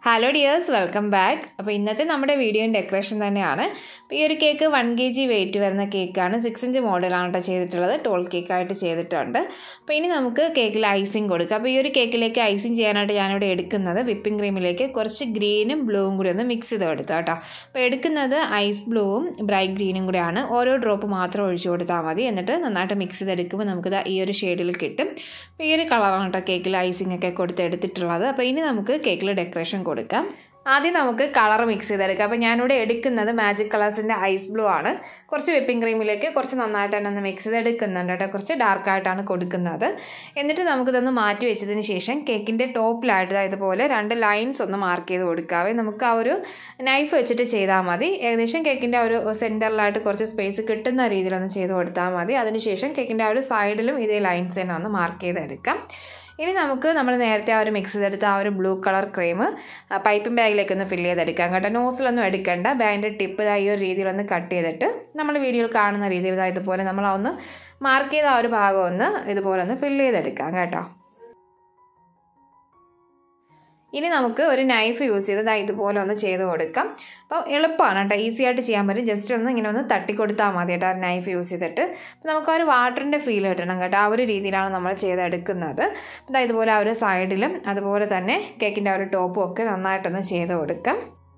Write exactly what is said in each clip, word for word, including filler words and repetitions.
Hello dears, welcome back. അപ്പോൾ ഇന്നത്തെ നമ്മുടെ വീഡിയോ ഡെക്കറേഷൻ തന്നെയാണ്. അപ്പോൾ ഈ ഒരു കേക്ക് one kilogram വെയിറ്റ് വരുന്ന കേക്കാണ്. six inch മോഡലാണ് ട്ടോ ചെയ്തിട്ടുള്ളത്. ടോൾ കേക്ക് ആയിട്ട് ചെയ്തിട്ടുണ്ട്. അപ്പോൾ ഇനി നമുക്ക് കേക്കിൽ ഐസിങ് കൊടുക്കാം. അപ്പോൾ ഈ ഒരു കേക്കിലേക്ക് ഐസിങ് ചെയ്യാനായിട്ട് ഞാൻ ഇവിടെ എടുക്കുന്നത് വിപ്പിംഗ് ക്രീമിലേക്ക് കുറച്ച് ഗ്രീനും ബ്ലൂവും കൂടി ഒന്ന് മിക്സ് ചെയ്ത് കൊടുത്താ ട്ടോ. അപ്പോൾ എടുക്കുന്നത് ഐസ് ബ്ലൂവും ബ്രൈറ്റ് ഗ്രീനും കൂടിയാണ്. ഓരോ ഡ്രോപ്പ് മാത്രം ഒഴിച്ചു കൊടുത്താൽ മതി. എന്നിട്ട് നന്നായിട്ട് മിക്സ് ചെയ്തെടുക്കുമ്പോൾ നമുക്ക് ഈ ഒരു ഷെയ്ഡിൽ കിട്ടും. അപ്പോൾ ഈ ഒരു കളറാണ് ട്ടോ കേക്കിൽ ഐസിങ് ഒക്കെ കൊടുത്ത് എടുത്തിട്ടുള്ളത്. അപ്പോൾ ഇനി നമുക്ക് കേക്കിൽ ഡെക്കറേഷൻ കൊടുക്കാം. ആദ്യം നമുക്ക് കളർ മിക്സ് ചെയ്തെടുക്കാം. അപ്പോൾ ഞാനിവിടെ എടുക്കുന്നത് മാജിക് കളേഴ്സിൻ്റെ ഐസ് ബ്ലൂ ആണ്. കുറച്ച് വിപ്പിംഗ് ക്രീമിലേക്ക് കുറച്ച് നന്നായിട്ട് തന്നെ ഒന്ന് മിക്സ് ചെയ്തെടുക്കുന്നുണ്ട് കേട്ടോ. കുറച്ച് ഡാർക്കായിട്ടാണ് കൊടുക്കുന്നത്. എന്നിട്ട് നമുക്കിതൊന്ന് മാറ്റി വെച്ചതിന് ശേഷം കേക്കിൻ്റെ ടോപ്പിലായിട്ട് ഇതുപോലെ രണ്ട് ലൈൻസ് ഒന്ന് മാർക്ക് ചെയ്ത് കൊടുക്കാവേ. നമുക്ക് ആ ഒരു നൈഫ് വെച്ചിട്ട് ചെയ്താൽ മതി. ഏകദേശം കേക്കിൻ്റെ ആ ഒരു സെൻറ്ററിലായിട്ട് കുറച്ച് സ്പേസ് കിട്ടുന്ന രീതിയിലൊന്ന് ചെയ്ത് കൊടുത്താൽ മതി. അതിനുശേഷം കേക്കിൻ്റെ ആ ഒരു സൈഡിലും ഇതേ ലൈൻസ് തന്നെ ഒന്ന് മാർക്ക് ചെയ്തെടുക്കാം. ഇനി നമുക്ക് നമ്മൾ നേരത്തെ ആ ഒരു മിക്സ് ചെയ്തെടുത്ത ആ ഒരു ബ്ലൂ കളർ ക്രീം പൈപ്പിംഗ് ബാഗിലേക്കൊന്ന് ഫില്ല് ചെയ്തെടുക്കാം കേട്ടോ. നോസിലൊന്നും എടുക്കണ്ട. ബാഗിൻ്റെ ടിപ്പ് ഈ ഒരു രീതിയിലൊന്ന് കട്ട് ചെയ്തിട്ട് നമ്മൾ വീഡിയോയിൽ കാണുന്ന രീതിയിൽ ഇതുപോലെ നമ്മൾ ഒന്ന് മാർക്ക് ചെയ്ത ആ ഒരു ഭാഗം ഒന്ന് ഇതുപോലെ ഒന്ന് ഫില്ല് ചെയ്തെടുക്കാം കേട്ടോ. ഇനി നമുക്ക് ഒരു നൈഫ് യൂസ് ചെയ്ത് ഇതുപോലെ ഒന്ന് ചെയ്ത് കൊടുക്കാം. അപ്പോൾ എളുപ്പമാണ് കേട്ടോ, ഈസി ആയിട്ട് ചെയ്യാൻ പറ്റും. ജസ്റ്റ് ഒന്ന് ഇങ്ങനെ ഒന്ന് തട്ടിക്കൊടുത്താൽ മതി കേട്ടോ ആ നൈഫ് യൂസ് ചെയ്തിട്ട്. അപ്പോൾ നമുക്ക് ആ ഒരു വാട്ടറിൻ്റെ ഫീൽ കിട്ടണം കേട്ടോ. ആ ഒരു രീതിയിലാണ് നമ്മൾ ചെയ്തെടുക്കുന്നത്. അപ്പോൾ ഇതുപോലെ ആ ഒരു സൈഡിലും അതുപോലെ തന്നെ കേക്കിൻ്റെ ആ ഒരു ടോപ്പും ഒക്കെ നന്നായിട്ടൊന്ന് ചെയ്ത് കൊടുക്കാം.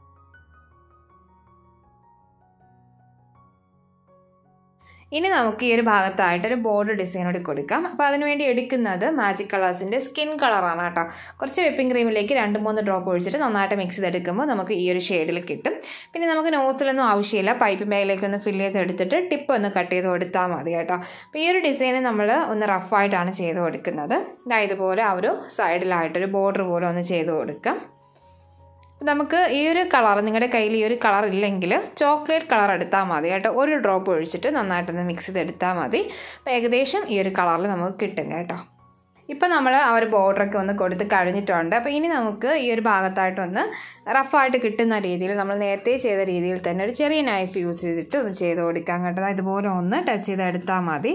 ഇനി നമുക്ക് ഈ ഒരു ഭാഗത്തായിട്ടൊരു ബോർഡർ ഡിസൈൻ കൂടി കൊടുക്കാം. അപ്പോൾ അതിനുവേണ്ടി എടുക്കുന്നത് മാജിക് കളേഴ്സിൻ്റെ സ്കിൻ കളറാണ് കേട്ടോ. കുറച്ച് വിപ്പിംഗ് ക്രീമിലേക്ക് രണ്ട് മൂന്ന് ഡ്രോപ്പ് ഒഴിച്ചിട്ട് നന്നായിട്ട് മിക്സ് ചെയ്തെടുക്കുമ്പോൾ നമുക്ക് ഈ ഒരു ഷെയ്ഡിൽ കിട്ടും. പിന്നെ നമുക്ക് നോസിലൊന്നും ആവശ്യമില്ല. പൈപ്പിംഗ് ബാഗിലേക്കൊന്ന് ഫില്ല് ചെയ്തെടുത്തിട്ട് ടിപ്പ് ഒന്ന് കട്ട് ചെയ്ത് കൊടുത്താൽ മതി കേട്ടോ. അപ്പോൾ ഈ ഒരു ഡിസൈൻ നമ്മൾ ഒന്ന് റഫായിട്ടാണ് ചെയ്ത് കൊടുക്കുന്നത്. ഇതുപോലെ ആ ഒരു സൈഡിലായിട്ടൊരു ബോർഡർ പോലെ ഒന്ന് ചെയ്ത് കൊടുക്കാം. നമുക്ക് ഈ ഒരു കളർ നിങ്ങളുടെ കയ്യിൽ ഈ ഒരു കളർ ഇല്ലെങ്കിൽ ചോക്ലേറ്റ് കളർ എടുത്താൽ മതി കേട്ടോ. ഒരു ഡ്രോപ്പ് ഒഴിച്ചിട്ട് നന്നായിട്ടൊന്ന് മിക്സ് ചെയ്തെടുത്താൽ മതി. അപ്പോൾ ഏകദേശം ഈ ഒരു കളറിൽ നമുക്ക് കിട്ടും കേട്ടോ. ഇപ്പോൾ നമ്മൾ ആ ഒരു ബോർഡറൊക്കെ ഒന്ന് കൊടുത്ത് കഴിഞ്ഞിട്ടുണ്ട്. അപ്പോൾ ഇനി നമുക്ക് ഈ ഒരു ഭാഗത്തായിട്ടൊന്ന് റഫായിട്ട് കിട്ടുന്ന രീതിയിൽ നമ്മൾ നേരത്തെ ചെയ്ത രീതിയിൽ തന്നെ ഒരു ചെറിയ നൈഫ് യൂസ് ചെയ്തിട്ട് ഒന്ന് ചെയ്ത് കൊടുക്കാം കേട്ടോ. ഇതുപോലെ ഒന്ന് ടച്ച് ചെയ്തെടുത്താൽ മതി.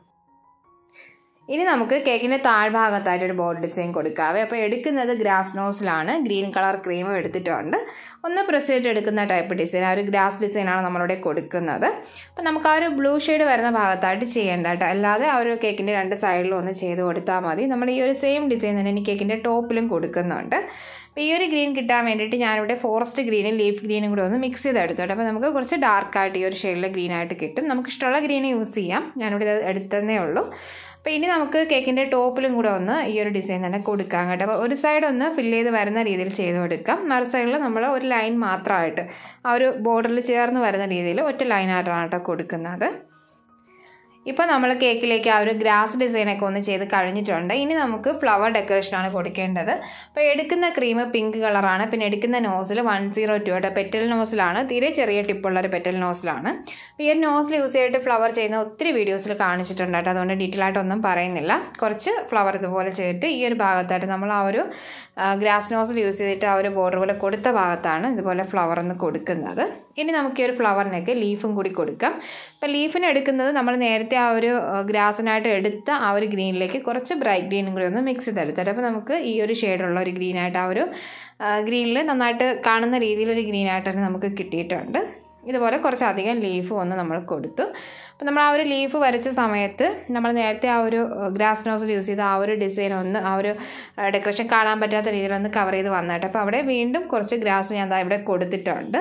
ഇനി നമുക്ക് കേക്കിൻ്റെ താഴ്ഭാഗത്തായിട്ട് ഒരു ബോർഡർ ഡിസൈൻ കൊടുക്കാവേ. അപ്പോൾ എടുക്കുന്നത് ഗ്രാസ് നോസിലാണ്. ഗ്രീൻ കളർ ക്രീമും എടുത്തിട്ടുണ്ട്. ഒന്ന് പ്രസ് ചെയ്തിട്ട് എടുക്കുന്ന ടൈപ്പ് ഡിസൈൻ, ആ ഒരു ഗ്രാസ് ഡിസൈനാണ് നമ്മളിവിടെ കൊടുക്കുന്നത്. അപ്പോൾ നമുക്ക് ആ ഒരു ബ്ലൂ ഷെയ്ഡ് വരുന്ന ഭാഗത്തായിട്ട് ചെയ്യേണ്ട കേട്ടോ. അല്ലാതെ ആ ഒരു കേക്കിൻ്റെ രണ്ട് സൈഡിലും ഒന്ന് ചെയ്ത് കൊടുത്താൽ മതി. നമ്മൾ ഈ ഒരു സെയിം ഡിസൈൻ തന്നെ ഇനി കേക്കിൻ്റെ ടോപ്പിലും കൊടുക്കുന്നുണ്ട്. അപ്പോൾ ഈ ഒരു ഗ്രീൻ കിട്ടാൻ വേണ്ടിയിട്ട് ഞാനിവിടെ ഫോറസ്റ്റ് ഗ്രീനും ലീഫ് ഗ്രീനും കൂടെ ഒന്ന് മിക്സ് ചെയ്ത് എടുത്തോട്ടെ. അപ്പോൾ നമുക്ക് കുറച്ച് ഡാർക്കായിട്ട് ഈ ഒരു ഷെയ്ഡിൽ ഗ്രീനായിട്ട് കിട്ടും. നമുക്ക് ഇഷ്ടമുള്ള ഗ്രീൻ യൂസ് ചെയ്യാം. ഞാനിവിടെ എടുത്തതേ ഉള്ളൂ. അപ്പോൾ ഇനി നമുക്ക് കേക്കിൻ്റെ ടോപ്പിലും കൂടെ ഒന്ന് ഈ ഒരു ഡിസൈൻ തന്നെ കൊടുക്കാം കേട്ടോ. അപ്പോൾ ഒരു സൈഡ് ഒന്ന് ഫില്ല് ചെയ്ത് വരുന്ന രീതിയിൽ ചെയ്ത് കൊടുക്കാം. മറു സൈഡിൽ നമ്മൾ ഒരു ലൈൻ മാത്രമായിട്ട് ആ ഒരു ബോർഡറിൽ ചേർന്ന് വരുന്ന രീതിയിൽ ഒറ്റ ലൈനായിട്ടാണ് കേട്ടോ കൊടുക്കുന്നത്. ഇപ്പോൾ നമ്മൾ കേക്കിലേക്ക് ആ ഒരു ഗ്രാസ് ഡിസൈനൊക്കെ ഒന്ന് ചെയ്ത് കഴിഞ്ഞിട്ടുണ്ട്. ഇനി നമുക്ക് ഫ്ലവർ ഡെക്കറേഷനാണ് കൊടുക്കേണ്ടത്. അപ്പോൾ എടുക്കുന്ന ക്രീം പിങ്ക് കളറാണ്. പിന്നെ എടുക്കുന്ന നോസിൽ വൺ സീറോ ടു ആയിട്ട് പെറ്റൽ നോസിലാണ്. തീരെ ചെറിയ ടിപ്പുള്ളൊരു പെറ്റൽ നോസിലാണ്. അപ്പോൾ ഈ ഒരു നോസിൽ യൂസ് ചെയ്തിട്ട് ഫ്ലവർ ചെയ്യുന്ന ഒത്തിരി വീഡിയോസിൽ കാണിച്ചിട്ടുണ്ട് കേട്ടോ. അതുകൊണ്ട് ഡീറ്റെയിൽ ആയിട്ടൊന്നും പറയുന്നില്ല. കുറച്ച് ഫ്ലവർ ഇതുപോലെ ചെയ്തിട്ട് ഈ ഒരു ഭാഗത്തായിട്ട് നമ്മൾ ആ ഒരു ഗ്രാസ് നോസിൽ യൂസ് ചെയ്തിട്ട് ആ ഒരു ബോർഡർ പോലെ കൊടുത്ത ഭാഗത്താണ് ഇതുപോലെ ഫ്ലവർ ഒന്ന് കൊടുക്കുന്നത്. ഇനി നമുക്ക് ഈ ഒരു ഫ്ലവറിനൊക്കെ ലീഫും കൂടി കൊടുക്കാം. അപ്പോൾ ലീഫിന് എടുക്കുന്നത് നമ്മൾ നേരത്തെ ആ ഒരു ഗ്രാസിനായിട്ട് എടുത്ത ആ ഒരു ഗ്രീനിലേക്ക് കുറച്ച് ബ്രൈറ്റ് ഗ്രീനും കൂടി ഒന്ന് മിക്സ് ചെയ്തെടുത്തിട്ട് അപ്പോൾ നമുക്ക് ഈ ഒരു ഷെയ്ഡുള്ള ഒരു ഗ്രീനായിട്ട് ആ ഒരു ഗ്രീനിൽ നന്നായിട്ട് കാണുന്ന രീതിയിലൊരു ഗ്രീനായിട്ട് തന്നെ നമുക്ക് കിട്ടിയിട്ടുണ്ട്. ഇതുപോലെ കുറച്ചധികം ലീഫും ഒന്ന് നമ്മൾ കൊടുത്തു. അപ്പോൾ നമ്മൾ ആ ഒരു ലീഫ് വരച്ച സമയത്ത് നമ്മൾ നേരത്തെ ആ ഒരു ഗ്രാസ് നോസിൽ യൂസ് ചെയ്ത ആ ഒരു ഡിസൈൻ ഒന്ന് ആ ഒരു ഡെക്കറേഷൻ കാണാൻ പറ്റാത്ത രീതിയിലൊന്ന് കവർ ചെയ്ത് വന്നിട്ട് അപ്പോൾ അവിടെ വീണ്ടും കുറച്ച് ഗ്രാസ് ഞാൻ ഇവിടെ കൊടുത്തിട്ടുണ്ട്.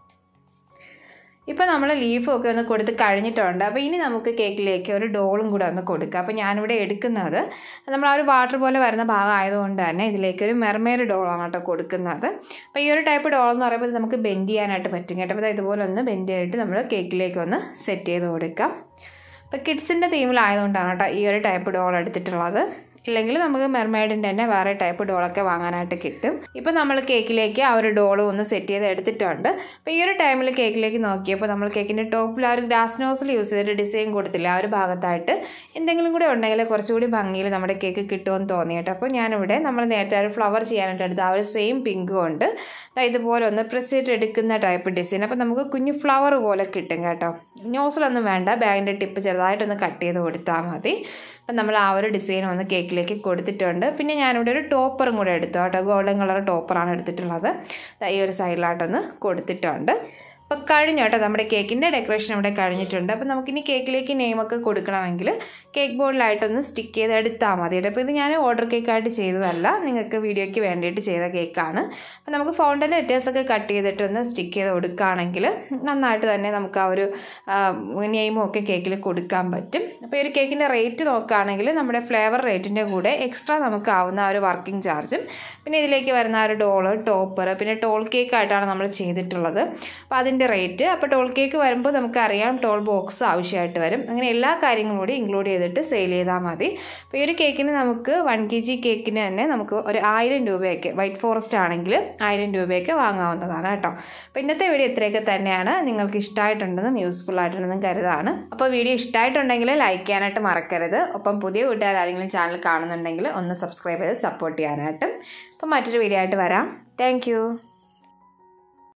ഇപ്പോൾ നമ്മൾ ലീഫും ഒക്കെ ഒന്ന് കൊടുത്ത് കഴിഞ്ഞിട്ടുണ്ട്. അപ്പോൾ ഇനി നമുക്ക് കേക്കിലേക്ക് ഒരു ഡോളും കൂടെ ഒന്ന് കൊടുക്കുക. അപ്പോൾ ഞാനിവിടെ എടുക്കുന്നത് നമ്മൾ ആ ഒരു വാട്ടർ പോലെ വരുന്ന ഭാഗം ആയതുകൊണ്ട് തന്നെ ഇതിലേക്ക് ഒരു മെർമെയ്ഡ് ഡോളാണ് കേട്ടോ കൊടുക്കുന്നത്. അപ്പോൾ ഈ ഒരു ടൈപ്പ് ഡോൾ എന്ന് പറയുമ്പോൾ നമുക്ക് ബെൻഡ് ചെയ്യാനായിട്ട് പറ്റും കേട്ടോ. അപ്പോൾ ഇതുപോലെ ഒന്ന് ബെൻഡ് ചെയ്തിട്ട് നമ്മൾ കേക്കിലേക്ക് ഒന്ന് സെറ്റ് ചെയ്ത് കൊടുക്കാം. അപ്പോൾ കിഡ്സിൻ്റെ തീമിലായതുകൊണ്ടാണ് കേട്ടോ ഈ ഒരു ടൈപ്പ് ഡോൾ എടുത്തിട്ടുള്ളത്. ഇല്ലെങ്കിൽ നമുക്ക് മെർമെയ്ഡിൻ്റെ തന്നെ വേറെ ടൈപ്പ് ഡോളൊക്കെ വാങ്ങാനായിട്ട് കിട്ടും. ഇപ്പോൾ നമ്മൾ കേക്കിലേക്ക് ആ ഒരു ഡോളും ഒന്ന് സെറ്റ് ചെയ്ത് എടുത്തിട്ടുണ്ട്. അപ്പോൾ ഈ ഒരു ടൈമിൽ കേക്കിലേക്ക് നോക്കിയപ്പോൾ നമ്മൾ കേക്കിൻ്റെ ടോപ്പിൽ ആ ഒരു ഗ്രാസ് നോസിൽ യൂസ് ചെയ്തിട്ട് ഡിസൈൻ കൊടുത്തില്ല. ആ ഒരു ഭാഗത്തായിട്ട് എന്തെങ്കിലും കൂടെ ഉണ്ടെങ്കിൽ കുറച്ചുകൂടി ഭംഗിയിൽ നമ്മുടെ കേക്ക് കിട്ടുമെന്ന് തോന്നി കേട്ടോ. അപ്പോൾ ഞാനിവിടെ നമ്മൾ നേരത്തെ ഒരു ഫ്ലവർ ചെയ്യാനായിട്ട് എടുത്ത് ആ ഒരു സെയിം പിങ്ക് കൊണ്ട് ഇതുപോലെ ഒന്ന് പ്രസ് ചെയ്തെടുക്കുന്ന ടൈപ്പ് ഡിസൈൻ. അപ്പോൾ നമുക്ക് കുഞ്ഞു ഫ്ലവർ പോലെ കിട്ടും കേട്ടോ. നോസിലൊന്നും വേണ്ട, ബാഗിൻ്റെ ടിപ്പ് ചെറുതായിട്ടൊന്ന് കട്ട് ചെയ്ത് കൊടുത്താൽ മതി. അപ്പം നമ്മൾ ആ ഒരു ഡിസൈൻ ഒന്ന് കേക്കിലേക്ക് കൊടുത്തിട്ടുണ്ട്. പിന്നെ ഞാനിവിടെ ഒരു ടോപ്പറും കൂടെ എടുത്തു കേട്ടോ. ഗോൾഡൻ കളർ ടോപ്പറാണ് എടുത്തിട്ടുള്ളത്. ഈ ഒരു സൈഡിലായിട്ടൊന്ന് കൊടുത്തിട്ടുണ്ട്. അപ്പോൾ കഴിഞ്ഞു കേട്ടോ, നമ്മുടെ കേക്കിൻ്റെ ഡെക്കറേഷൻ ഇവിടെ കഴിഞ്ഞിട്ടുണ്ട്. അപ്പോൾ നമുക്കിനി കേക്കിലേക്ക് നെയിമൊക്കെ കൊടുക്കണമെങ്കിൽ കേക്ക് ബോർഡിലായിട്ടൊന്ന് സ്റ്റിക്ക് ചെയ്ത് എടുത്താൽ മതി. അപ്പോൾ ഇത് ഞാൻ ഓർഡർ കേക്കായിട്ട് ചെയ്തതല്ല, നിങ്ങൾക്ക് വീഡിയോയ്ക്ക് വേണ്ടിയിട്ട് ചെയ്ത കേക്കാണ്. അപ്പോൾ നമുക്ക് ഫൗണ്ടൻ ലെറ്റേഴ്സൊക്കെ കട്ട് ചെയ്തിട്ടൊന്ന് സ്റ്റിക്ക് ചെയ്ത് കൊടുക്കുകയാണെങ്കിൽ നന്നായിട്ട് തന്നെ നമുക്ക് ആ ഒരു നെയിമും ഒക്കെ കേക്കിൽ കൊടുക്കാൻ പറ്റും. അപ്പോൾ ഈ ഒരു കേക്കിൻ്റെ റേറ്റ് നോക്കുകയാണെങ്കിൽ നമ്മുടെ ഫ്ലേവർ റേറ്റിൻ്റെ കൂടെ എക്സ്ട്രാ നമുക്ക് ആവുന്ന ആ ഒരു വർക്കിംഗ് ചാർജും പിന്നെ ഇതിലേക്ക് വരുന്ന ആ ഒരു ഡോള്, ടോപ്പർ, പിന്നെ ടോൾ കേക്കായിട്ടാണ് നമ്മൾ ചെയ്തിട്ടുള്ളത്. അപ്പോൾ അതിൻ്റെ റേറ്റ്, അപ്പോൾ ടോൾ കേക്ക് വരുമ്പോൾ നമുക്കറിയാം ടോൾ ബോക്സ് ആവശ്യമായിട്ട് വരും. അങ്ങനെ എല്ലാ കാര്യങ്ങളും കൂടി ഇൻക്ലൂഡ് ചെയ്തിട്ട് സെയിൽ ചെയ്താൽ മതി. അപ്പോൾ ഈ ഒരു കേക്കിന് നമുക്ക് വൺ കെ ജി കേക്കിന് തന്നെ നമുക്ക് ഒരു ആയിരം രൂപയൊക്കെ, വൈറ്റ് ഫോറസ്റ്റ് ആണെങ്കിൽ ആയിരം രൂപയൊക്കെ വാങ്ങാവുന്നതാണ് കേട്ടോ. അപ്പോൾ ഇന്നത്തെ വീഡിയോ ഇത്രയൊക്കെ തന്നെയാണ്. നിങ്ങൾക്ക് ഇഷ്ടമായിട്ടുണ്ടെന്നും യൂസ്ഫുൾ ആയിട്ടുണ്ടെന്നും കരുതാണ്. അപ്പോൾ വീഡിയോ ഇഷ്ടമായിട്ടുണ്ടെങ്കിൽ ലൈക്ക് ചെയ്യാനായിട്ട് മറക്കരുത്. ഒപ്പം പുതിയ കൂട്ടുകാർ ആരെങ്കിലും ചാനൽ കാണുന്നുണ്ടെങ്കിൽ ഒന്ന് സബ്സ്ക്രൈബ് ചെയ്ത് സപ്പോർട്ട് ചെയ്യാനായിട്ടും. അപ്പോൾ മറ്റൊരു വീഡിയോ ആയിട്ട് വരാം. താങ്ക്